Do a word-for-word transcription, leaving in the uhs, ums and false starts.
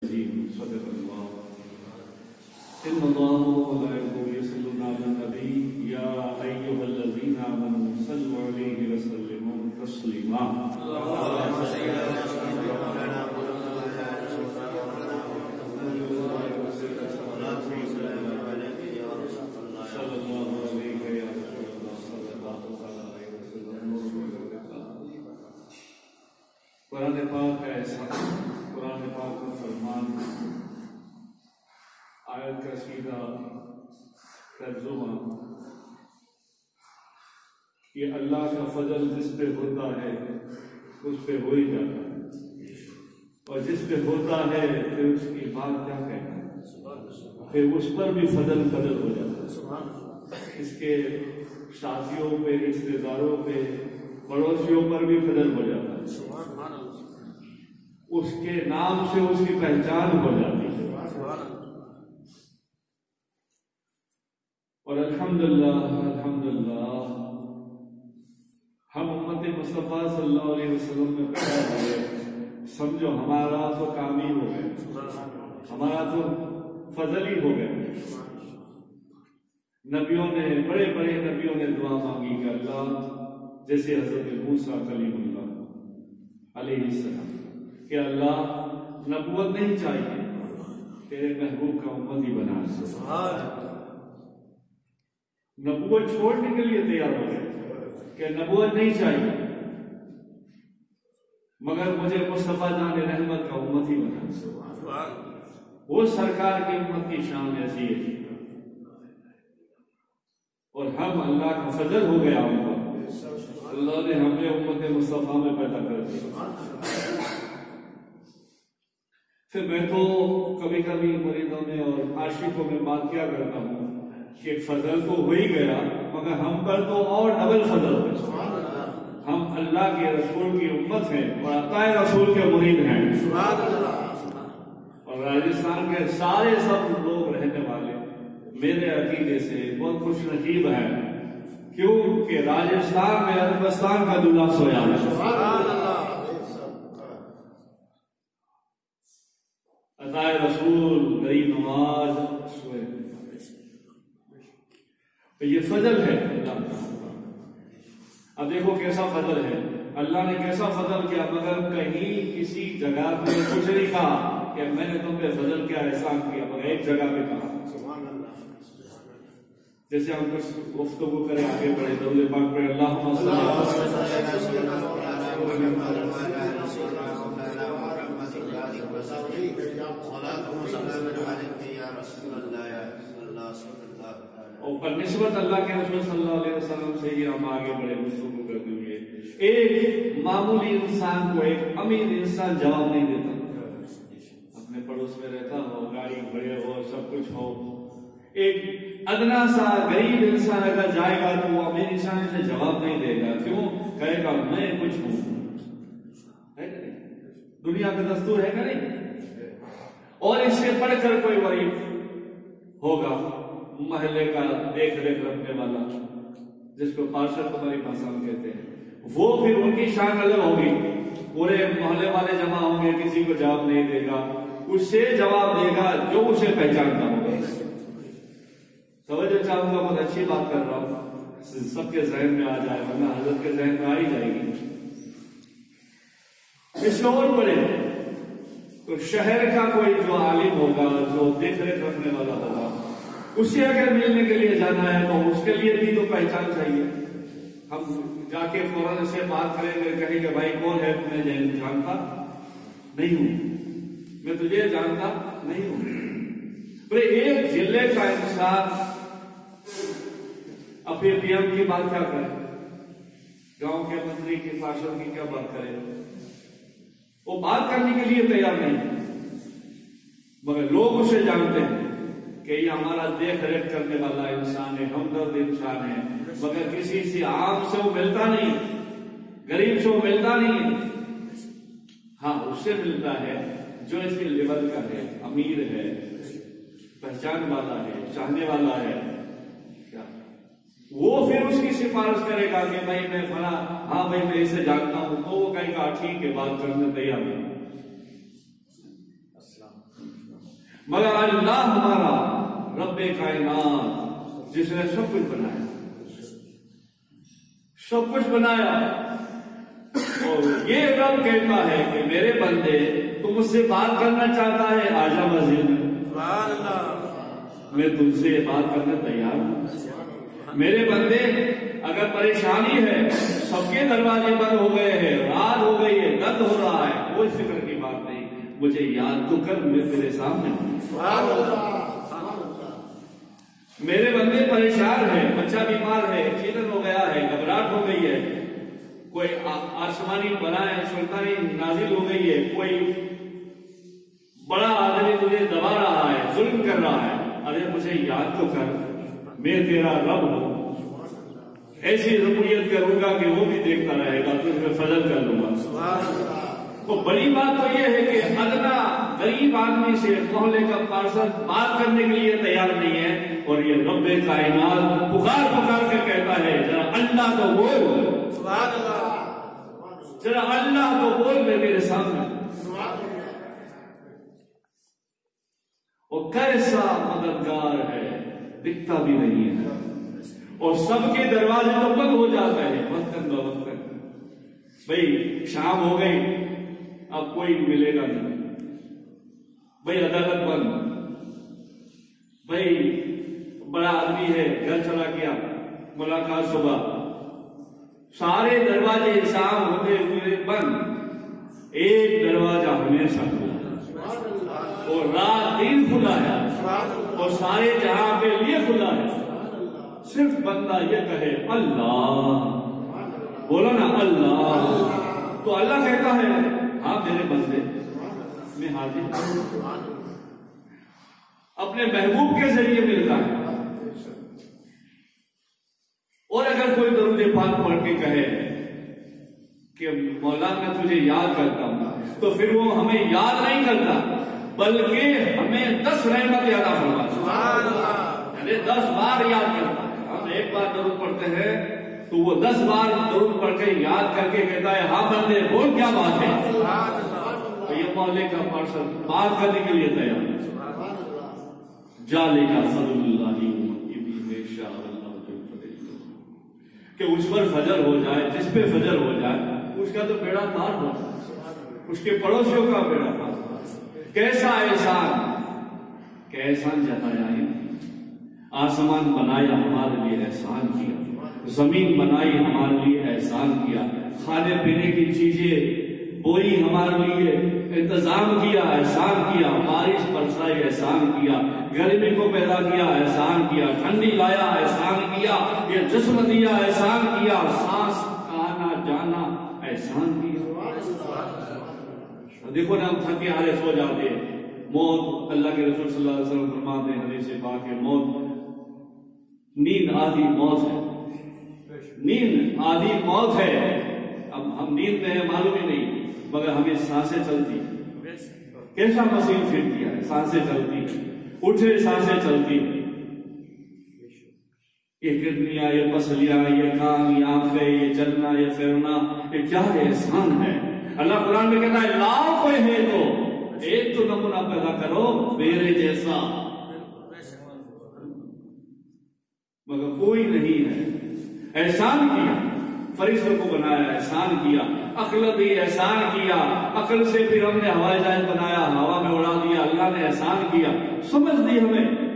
صدق الله إن الله وملائكته يصلون على النبي يا أيها الذين آمنوا صلوا عليه وسلموا تسليما اللهم صل على سيدنا قرآن پاک ہے ایسا قرآن پاک کا فرمان آیت کا سیدھا ترجمہ کہ اللہ کا فضل جس پہ ہوتا ہے اس پہ ہو ہی جاتا ہے، اور جس پہ ہوتا ہے پھر اس کی بات کیا کہنا ہے، پھر اس پر بھی فضل فضل ہو جاتا ہے، اس کے ساتھیوں پہ، رشتے داروں پہ، پڑوسیوں پر بھی فضل ہو جاتا ہے، اس کے نام سے اس کی پہچان ہو جاتی ہے۔ اور الحمدللہ الحمدللہ ہم امت مصطفیٰ صلی اللہ علیہ وسلم میں پیدا ہوئے، سمجھو ہمارا تو کام ہی ہو گئے، ہمارا تو فضل ہی ہو گئے۔ نبیوں نے، بڑے بڑے نبیوں نے دعا مانگی کہ اللہ، جیسے حضرت موسیٰ کلیم اللہ علیہ السلام، کہ اللہ نبوت نہیں چاہیے، تیرے محبوب کا امتی بنا۔ نبوت چھوڑنے کے لیے تیار ہو گئے کہ نبوت نہیں چاہیے، مگر مجھے مصطفیٰ جان رحمت کا امتی بنا۔ وہ سرکار کی امت کی شان ایسی ہے، اور ہم اللہ کا فضل ہو گیا ہوں، اللہ نے ہمیں امت مصطفیٰ میں پیدا کر دیا۔ پھر میں تو کبھی کبھی مریدوں میں اور عاشقوں میں بات کیا کرتا ہوں کہ فضل تو ہو ہی گیا، مگر ہم پر تو اور ڈبل فضل ہے۔ ہم اللہ کے رسول کی امت ہیں اور عطا رسول کے مرید ہیں، اور راجستھان کے سارے سب لوگ رہنے والے میرے عقیدے سے بہت خوش نصیب ہیں، کیوں کہ راجستھان میں عربستان کا دلہا سویا ہے۔ عطائے رسول غریب نواز سوئے، تو یہ فضل ہے اللہ کا۔ اب دیکھو کیسا فضل ہے، اللہ نے کیسا فضل کیا، مگر کہیں کسی جگہ پہ کچھ نہیں کہا کہ میں نے تم پہ فضل کیا، احسان کیا، مگر ایک جگہ پہ کہا۔ جیسے ہم کچھ گفتگو کریں، آگے بڑھے، درود پاک پڑھیں، اللہم صلی اللہ اور پر نسبت اللہ کے رسول صلی اللہ علیہ وسلم سے ہی ہم آگے بڑھے گفتگو کرتے ہوئے۔ ایک معمولی انسان کو ایک امیر انسان جواب نہیں دیتا، اپنے پڑوس میں رہتا ہو، گاڑی بڑے ہو، سب کچھ ہو، ایک ادنا سا غریب انسان اگر جائے گا تو وہ امیر انسان سے جواب نہیں دے گا، کیوں؟ کہے گا میں کچھ ہوں، ہے کہ نہیں؟ دنیا کا دستور ہے کہ نہیں؟ اور اس سے پڑھ کر کوئی غریب ہوگا محلے کا دیکھ ریکھ رکھنے والا، جس کو پارشد ہماری بھاشا میں کہتے ہیں، وہ پھر ان کی شان الگ ہوگی، پورے محلے والے جمع ہوں گے، کسی کو جواب نہیں دے گا، اس سے جواب دے گا جو اسے پہچانتا ہوگا۔ توجہ چاہوں گا، بہت اچھی بات کر رہا ہوں، سب کے ذہن میں آ جائے، ورنہ حضرت کے ذہن میں آ ہی جائے گی۔ اس سے اور بڑے تو شہر کا کوئی جو عالم ہوگا، جو دیکھ ریکھ رکھنے والا ہوگا، اسے اگر ملنے کے لیے جانا ہے تو اس کے لیے بھی تو پہچان چاہیے۔ ہم جا کے فوراً سے بات کریں گے، کہیں گے بھائی کون ہے، تمہیں جانتا نہیں ہوں، میں تجھے جانتا نہیں ہوں۔ ایک ضلع کا انسان اپنے پی ایم کی بات کیا کرے، گاؤں کے منتری کی، پارشد کی کیا بات کرے، وہ بات کرنے کے لیے تیار نہیں، مگر لوگ اسے جانتے ہیں کہ یہ ہمارا دیکھ ریکھ کرنے والا انسان ہے، ہمدرد انسان ہے، مگر کسی سے عام سے وہ ملتا نہیں، غریب سے وہ ملتا نہیں، ہاں اس سے ملتا ہے جو اس کے لیول کا ہے، امیر ہے، پہچان والا ہے، چاہنے والا ہے، وہ پھر اس کی سفارش کرے گا کہ بھائی میں فلاں، ہاں بھائی میں اسے جانتا ہوں، تو وہ کہے گا ٹھیک ہے، بات کرنے تیار ہے۔ مگر اللہ ہمارا رب کائنات جس نے سب کچھ بنایا، سب کچھ بنایا، اور یہ رب کہتا ہے کہ میرے بندے تم مجھ سے بات کرنا چاہتا ہے، آجا مسجد میں، میں تم سے بات کرنا تیار ہوں۔ میرے بندے اگر پریشانی ہے، سب کے دروازے بند ہو گئے ہیں، رات ہو گئی ہے، درد ہو رہا ہے، کوئی فکر کی بات نہیں، مجھے یاد تو کر، میں تیرے سامنے ہوں۔ میرے بندے پریشان ہیں، بچہ بیمار ہے، ایکسیڈنٹ ہو گیا ہے، گھبراہٹ ہو گئی ہے، کوئی آسمانی بلائیں سلطانی نازل ہو گئی ہے، کوئی بڑا آدمی تجھے دبا رہا ہے، ظلم کر رہا ہے، ارے مجھے یاد تو کر، میں تیرا رب ہوں۔ ایسی ربوبیت کروں گا کہ وہ بھی دیکھتا رہے گا، تو میں فضل کر لوں گا۔ تو بڑی بات تو یہ ہے کہ ادنا غریب آدمی سے محلے کا پارشد بات کرنے کے لیے تیار نہیں ہے، اور یہ رب کائنات پکار پکار کے کہتا ہے ذرا اللہ تو بول، ذرا اللہ تو بول میرے سامنے۔ وہ کیسا مددگار ہے، دکھتا بھی نہیں ہے، اور سب کے دروازے تو بند ہو جاتا ہے وقتاً بوقتاً۔ بھئی شام ہو گئی، اب کوئی ملے گا نہیں، بھئی عدالت بند، بھئی بڑا آدمی ہے گھر چلا گیا، ملاقات صبح، سارے دروازے شام ہوتے ہوئے بند، ایک دروازہ ہمیشہ کھلا، اور رات دن کھلا ہے، اور سارے جہاں کے لیے کھلا ہے، صرف بندہ یہ کہے اللہ، بولو نا اللہ، تو اللہ کہتا ہے ہاں میرے بندے میں حاضر ہوں۔ اپنے محبوب کے ذریعے ملتا ہے، اور اگر کوئی درود پاک پڑھ کے کہے کہ مولا میں تجھے یاد کرتا ہوں، تو پھر وہ ہمیں یاد نہیں کرتا بلکہ ہمیں دس رحمت یاد فرماتا، یعنی دس بار یاد کرتا ہے۔ ہم ایک بار درود پڑھتے ہیں تو وہ دس بار درود پڑھ کے یاد کر کے کہتا ہے ہاں بندے بول کیا بات ہے، تو یہ محلے کا پارشد بات کرنے کے لیے تیار ہے۔ جالے کا فضل اللہ کہ اس پر فجر ہو جائے، جس پہ فجر ہو جائے اس کا تو بیڑا پار ہو جائے، اس کے پڑوسیوں کا بیڑا پار ہو جائے۔ کیسا احسان، کہ احسان جتایا ہے، آسمان بنایا ہمارے لیے احسان کیا، زمین بنائی ہمارے لیے احسان کیا، کھانے پینے کی چیزیں بوئی ہمارے لیے انتظام کیا، احسان کیا، بارش برسائی احسان کیا، گرمی کو پیدا کیا احسان کیا، ٹھنڈی لایا احسان کیا، یہ جسم دیا احسان کیا، سانس آنا جانا احسان کیا۔ دیکھو نا ہم تھکے ہارے سو جاتے ہیں، موت، اللہ کے رسول صلی اللہ علیہ وسلم فرماتے ہیں حدیث پاک ہے، موت نیند آدھی موت ہے، نیند آدھی موت ہے۔ اب ہم نیند میں ہیں معلوم ہی نہیں، مگر ہمیں سانسیں چلتی، کیسا مسیح فٹ کیا ہے، سانسیں چلتی، اٹھے سانسیں چلتی، یہ کڈنیاں، یہ پسلیاں، یہ کان، یہ آنکھیں، یہ چلنا، یہ پھرنا، یہ کیا احسان ہے۔ اللہ قرآن میں کہتا ہے لاکھ کوئی ہے تو ایک تو نمونہ پیدا کرو میرے جیسا، مگر کوئی نہیں ہے۔ احسان کیا، فرشتوں کو بنایا احسان کیا، عقل دی احسان کیا، عقل سے پھر ہم نے ہوائی جہاز بنایا، ہوا میں اڑا دیا، اللہ نے احسان کیا، سمجھ دی ہمیں